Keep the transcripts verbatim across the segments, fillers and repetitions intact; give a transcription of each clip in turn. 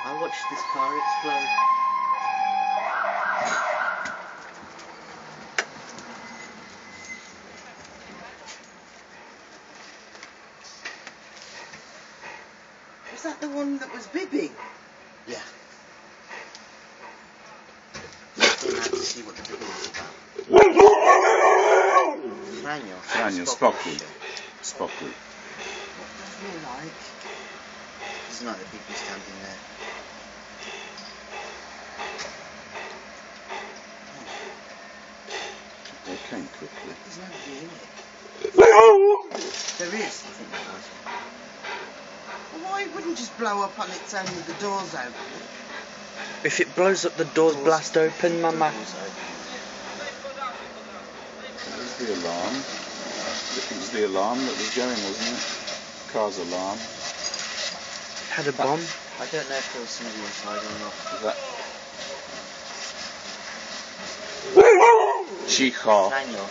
I watched this car explode. Was that the one that was bibbing? Yeah. I didn't have to see what the bibbing was about. Daniel. Daniel, Spocky. Spocky. What does he like? There's not the people standing there. They came quickly. There's nobody in it. There is. I think there was. Well, why wouldn't it just blow up on its own with the doors open? If it blows up, the doors blast open, Mama. Doors open. It was the alarm. It was the alarm that was going, wasn't it? Car's alarm. Had a bomb. I don't know if there was somebody inside or not. Is that... Chico. Daniel.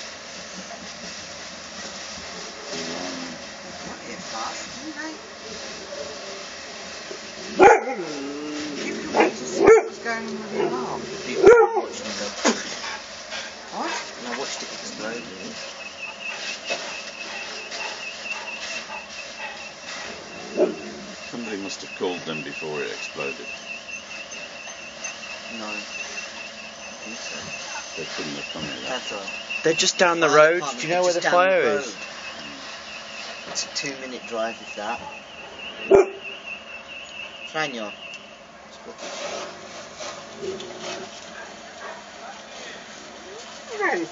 Not here fast, didn't they? You could wait to see what was going on with the alarm. People were watching it go. What? And I watched it explode. Somebody must have called them before it exploded. No. I think so. They couldn't have come here that That's all. They're just down the Fire road. department, Do you know where the just down fire the is? road. It's a two minute drive if that. Daniel. Ren.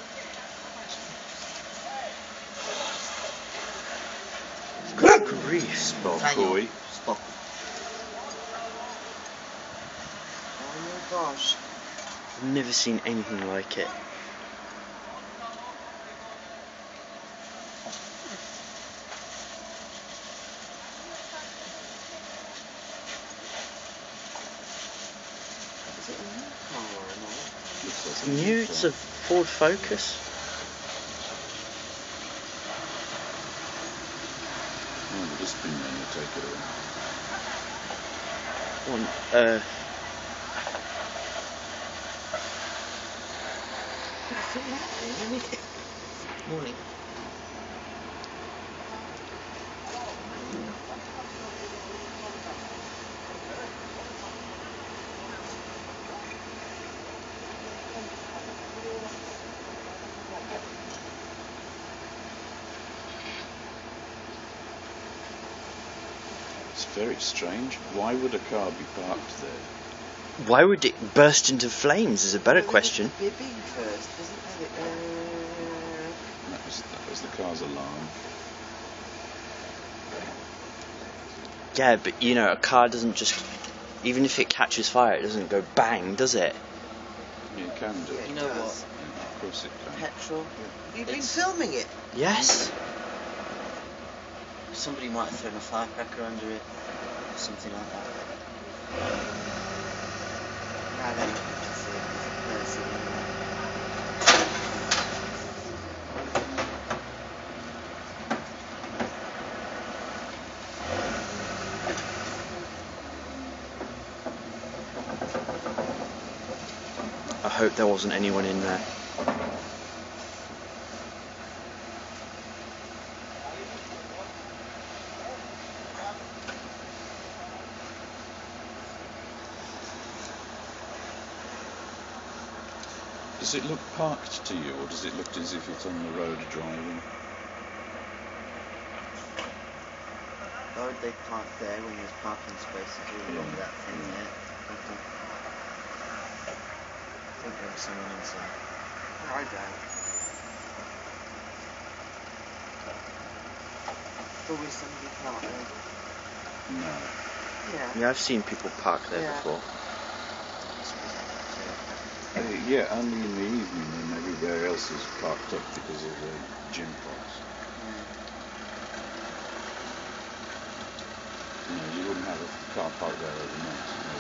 Good grief. Spocky. Spock. Oh my gosh. I've never seen anything like it. Is it a new car or an old? Looks like New, it's a Ford Focus. Oh, the dustbin man will take it away. One, uh, It's a lot, isn't it? Morning. It's very strange. Why would a car be parked there? why would it burst into flames is a better question. Well, it was the bibbing first, wasn't it? Uh, That was, that was the car's alarm. Yeah, but you know, a car doesn't just, even if it catches fire, it doesn't go bang, does it? You can do it. You know what? Yeah, of course it can. Petrol. You've been It's- filming it. Yes. Somebody might have thrown a firecracker under it. Or something like that. No, they didn't see it. No, it's in I hope there wasn't anyone in there. Does it look parked to you, or does it look as if it's on the road driving? Why would they park there when there's parking spaces all along Yeah. that thing there? Okay. I think there was someone inside. I don't. Always somebody parked there. No. Yeah. Yeah, I've seen people park there Yeah. before. Uh, yeah, only in the evening when everywhere else is parked up because of the gym class. You know, you wouldn't have a car parked there overnight.